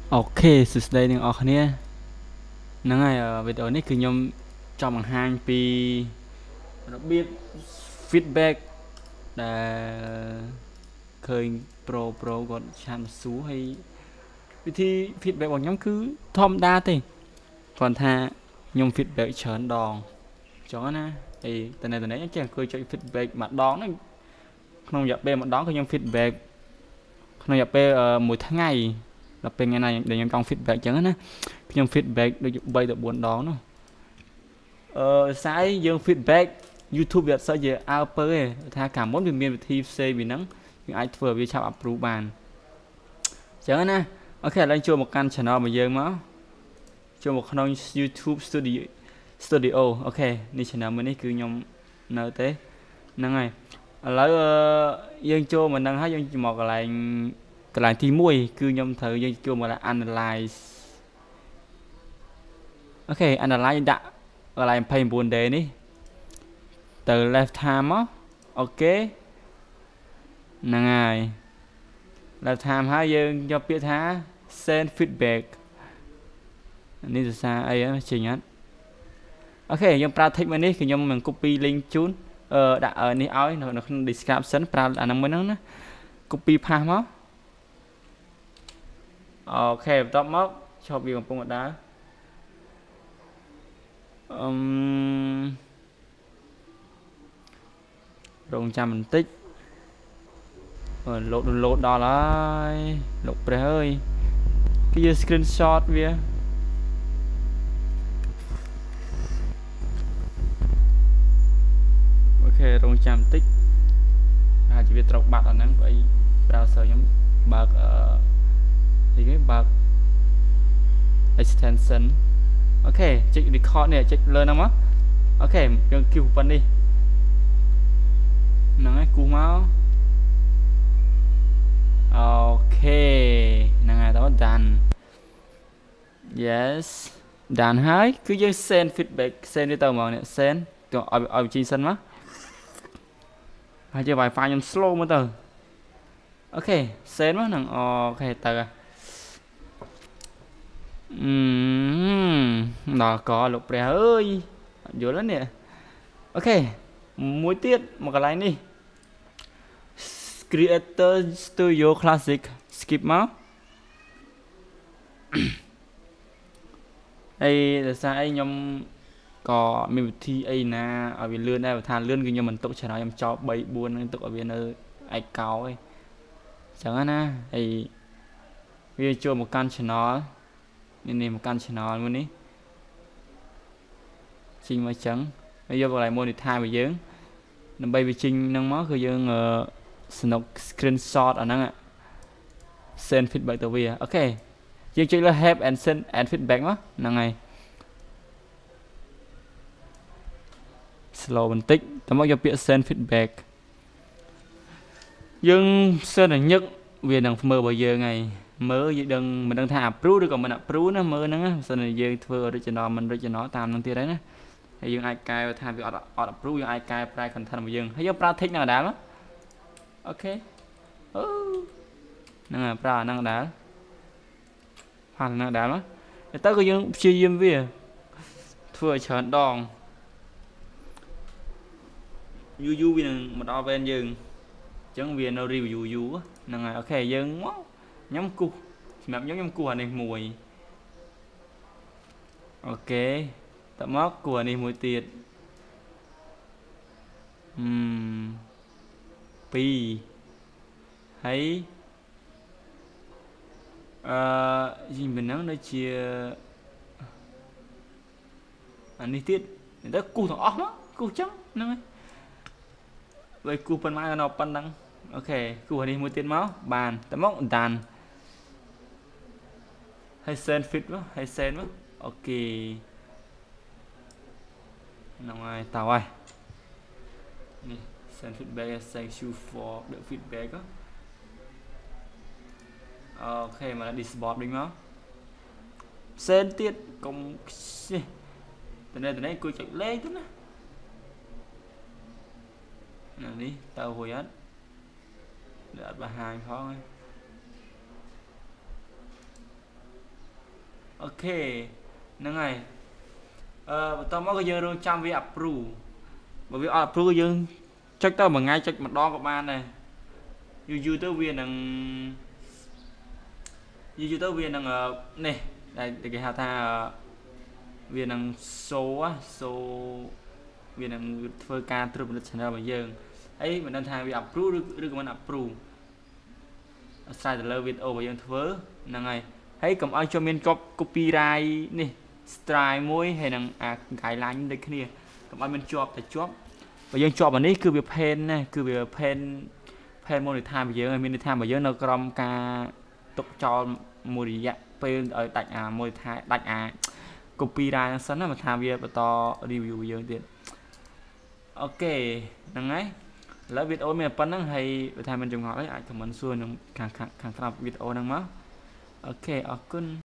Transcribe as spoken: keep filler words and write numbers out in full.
Ok, sự đâyនឹងអស់គ្នាហ្នឹងហើយវីដេអូនេះគឺខ្ញុំចង់បង្ហាញពីរបៀប feedback ដែលឃើញ pro pro គាត់ឆានសួរហើយវិធី feedback របស់ខ្ញុំគឺធម្មតាទេគាត់ថាខ្ញុំ feedback ច្រើនដងអញ្ចឹងណាហើយតើតើនេះចេះអង្គុយចុច feedback ម្ដងហ្នឹងក្នុងរយៈពេលម្ដងគឺខ្ញុំ feedback ក្នុងរយៈពេលមួយថ្ងៃដល់ពេលថ្ងៃណាដែលខ្ញុំចង់ feedback អញ្ចឹងណាខ្ញុំ feedback ដូច3ទៅ4ដងនោះអឺស្អីយើង feedback YouTube វាអត់សូវជាអើពើទេថាកាលមុនវាមានវិធីផ្សេងពីហ្នឹងយើងអាចធ្វើវាឆាប់ approve បានអញ្ចឹងណាអូខេឥឡូវចូលមកកាន់ channel របស់យើងមកចូលមកក្នុង YouTube Studio Studio អូខេនេះ channel មួយនេះគឺខ្ញុំនៅទេហ្នឹងហើយឥឡូវយើងចូលមកហ្នឹងហើយយើងមកកន្លែងកន្លែងទី1គឺខ្ញុំត្រូវយើងចូលមក analyze អូខេ analyze ដាក់កន្លែង29 day នេះទៅ left time មកអូខេហ្នឹងហើយ left time ហើយយើងយកពាក្យថា send feedback នេះភាសាអីហ៎ចេញអត់អូខេយើងប្រើ text មួយនេះគឺខ្ញុំនឹង copy link ជូនអឺដាក់នេះឲ្យនៅក្នុង description ប្រើអាហ្នឹងមួយហ្នឹងណា copy paste មកអូខេបន្ទាប់មកឈប់វាកំពុងដើរអឺមរងចាំបន្តិចលោតលោតដល់ហើយលោកព្រះអើយគឺយក screenshot វាអូខេរងចាំបន្តិចអាចជាវាត្រូវបាត់អាហ្នឹងព្រោះ browser ខ្ញុំបើកអឺនេះគេបើក extension អូខេចុច record នេះចុចលើហ្នឹងមកអូខេយើងគីវប៉ុណ្នេះហ្នឹងហើយគូសមកអូខេហ្នឹងហើយដល់ done yes done ហើយគឺយើង send feedback send វាទៅហ្មងនេះ send ទៅឲ្យឲ្យជីសិនមកហើយជា Wi-Fi ខ្ញុំ slow មកទៅអូខេ send មកហ្នឹងអូខេទៅអឺដល់កលោកព្រះអើយយល់ហើយនេះអូខេមួយទៀតមកកន្លែងនេះ Creator Studio Classic skip មកហើយដោយសារអីខ្ញុំក៏មានវិធីអីណាឲ្យវាលឿនដែរបើថាលឿនគឺខ្ញុំមិនទុកច្រើនខ្ញុំចោល3 4ហ្នឹងទុកឲ្យវានៅឯកោឯងអញ្ចឹងណាហើយវាចូលមកកាន់ channel នេះនេះមកកាន់ channel មួយនេះជីងមកចឹងហើយយកកន្លែង monitor របស់យើងដើម្បីវាជីងហ្នឹងមកគឺយើងสนุก screenshot អាហ្នឹង send feedback ទៅវាអូខេយើងចុចលើ help and send and feedback មកហ្នឹងហើយ slow បន្តិចតើមកយកពាក្យ send feedback យើង send ឲ្យញឹកវានឹងមើលរបស់យើងហើយមើលយើងដឹងមិនដឹងថា approve ឬក៏មិន approve ណាមើលហ្នឹងបើសិនជាយើងធ្វើ original មិន original តាមហ្នឹងទៀតហើយណាហើយយើងអាចកែថាវាអត់អត់ approve យើងអាចកែប្រែ content របស់យើងហើយយើងប្រើ text ហ្នឹងដែរមកអូខេអូហ្នឹងហើយប្រើហ្នឹងដែរផាសហ្នឹងដែរមកទៅក៏យើងព្យាយាមវាធ្វើឲ្យច្រើនដងយូរយូរវានឹងមកដល់វេនយើងអញ្ចឹងវានៅ review យូរហ្នឹងហើយអូខេយើងមកខ្ញុំគូសសម្រាប់ខ្ញុំខ្ញុំគូសអានេះមួយអូខេតើមកគូសអានេះមួយទៀតអឺពីរហើយអឺយីមិនហ្នឹងដូចជាអានេះទៀតទៅគូសទាំងអស់មកគូសចឹងហ្នឹងហើយបើគូសប៉ុន្មានក៏នៅប៉ុណ្ណឹងអូខេគូសអានេះមួយទៀតមកបានតើមក done ហើយ send fit មកហើយ send មកអូខេហ្នឹងហើយតើហើយនេះ send feedback thank you for the feedback អូខេមក disboard វិញមក send ទៀតកុំតនេះតនេះគួរចុចលេខទៅណានេះទៅរួចអត់អត់បង្ហាញផង ok nâng này ờ tao mới có dương luôn trăm vi approve bởi vì approve dương chắc tao mà ngay chắc mặt đo của bạn này như youtube viên đằng như youtube viên đằng này đây cái hào tha viên đằng số á số viên đằng phơi ca từ một channel mà dương ấy mình đang thay vì approve được mình approve sai từ video mà dương thưa nâng này thấy cầm ai cho mình copyright nè style môi hay năng à cái lạnh đây kia cầm ai mình chọn để chọn bây giờ chọn vàoนี้คือ việc pen này คือ việc pen pen môi time bây giờ mình time bây giờ nó cầm ca tục cho môi dạ pen ở tại à môi thay tại à copyright sẵn là mà tham việc to review bây giờ tiền ok năng ấy lấy video mình bắn năng hay thay mình dùng họ ấy ai comment xuôi năng càng càng càng video năng má ok ở cưng